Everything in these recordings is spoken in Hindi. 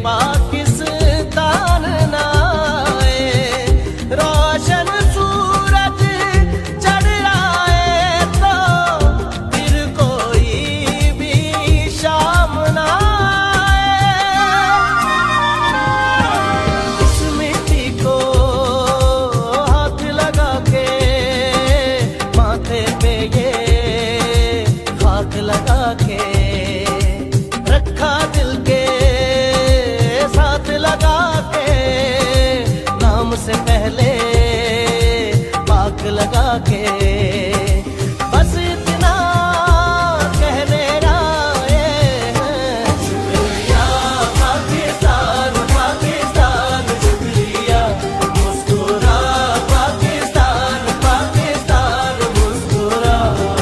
पाकिस्तान ना आए, रोशन सूरज चढ़ आए तो फिर कोई भी शाम ना आए। इस मिट्टी को हाथ लगा के माथे पे ये हाथ लगा के रखा दिल के साथ लगा के, नाम से पहले पाक लगा के, बस इतना कहने आए हैं। शुक्रिया पाकिस्तान पाकिस्तान, शुक्रिया मुस्कुरा पाकिस्तान पाकिस्तान मुस्कुरा।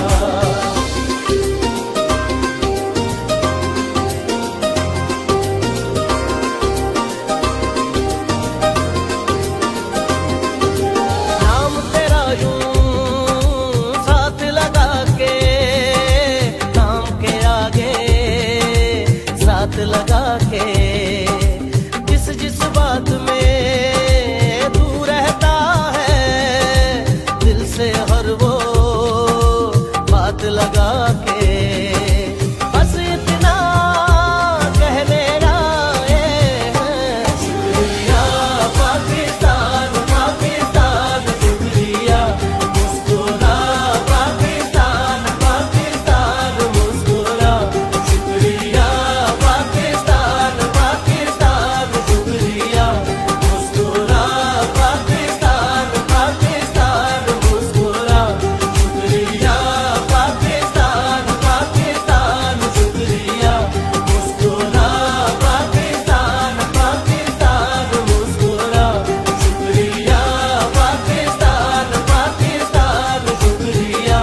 नाम तेरा यूं साथ लगा के, नाम के आगे साथ लगा के, जिस जिस बात में तू रहता है, दिल से हर वो बात लगा के, बस इतना कहने आए हैं। शुक्रिया पाकिस्तान पाकिस्तान, शुक्रिया मुस्कुरा पाकिस्तान पाकिस्तान मुस्कुरा। शुक्रिया पाकिस्तान पाकिस्तान, शुक्रिया मुस्कुरा पाकिस्तान पाकिस्तान मुस्कुरा। शुक्रिया पाकिस्तान पाकिस्तान, शुक्रिया मुस्कुरा पाकिस्तान पाकिस्तान मुस्कुरा। शुक्रिया पाकिस्तान पाकिस्तान, शुक्रिया।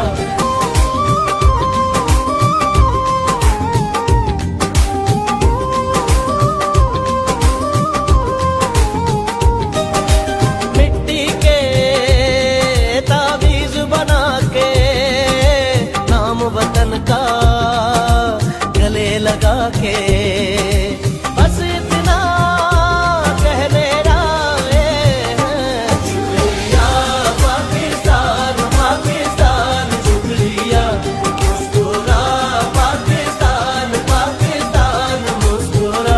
मिट्टी के तावीज बना के, नाम वतन का गले लगा के, बस इतना कहने आए हैं। शुक्रिया पाकिस्तान पाकिस्तान, शुक्रिया मुस्कुरा पाकिस्तान पाकिस्तान मुस्कुरा।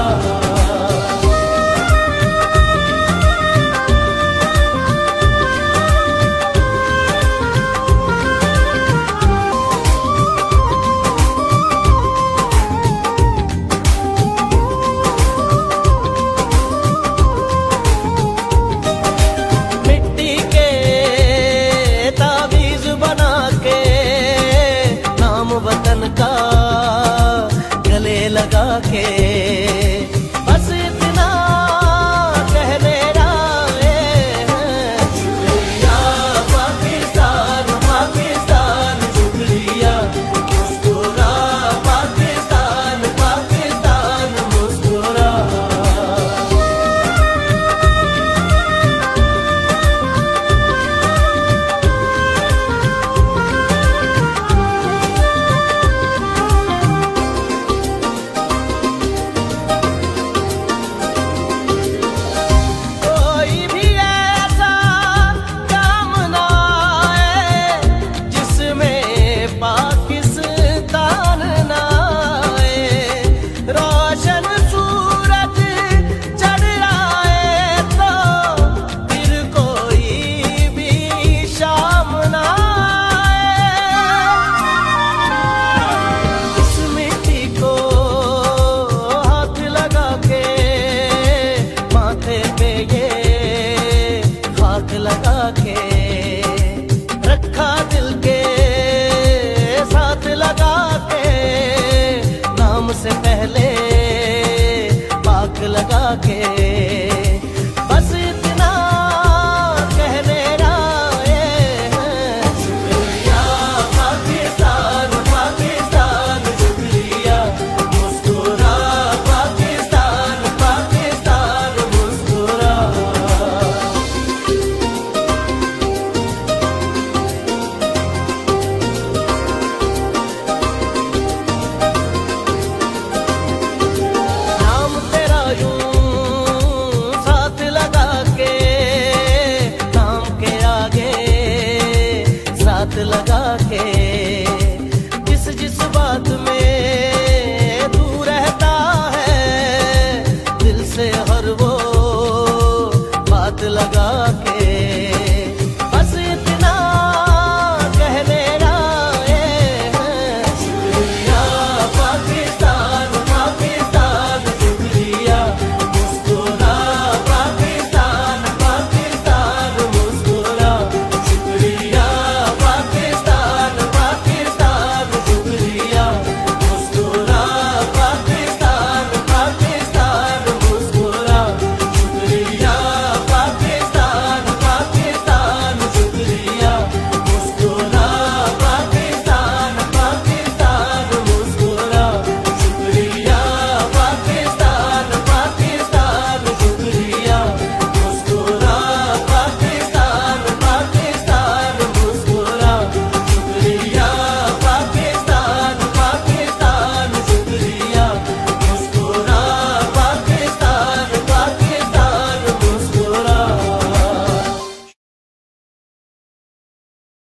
मिट्टी के तावीज बना के, नाम वतन का गले लगा के, बस इतना कहने आए हैं। शुक्रिया पाकिस्तान पाकिस्तान, शुक्रिया मुस्कुरा पाकिस्तान पाकिस्तान मुस्कुरा। कोई भी ऐसा काम ना आए, जिसमें पाकिस्तान ना आए, रोशन सूरज चढ़ आए तो फिर कोई भी शाम ना आए। इस मिट्टी को हाथ लगा के माथे पे ये हाथ लगा के, रखा दिल के साथ लगा के, नाम से पहले पाक लगा के,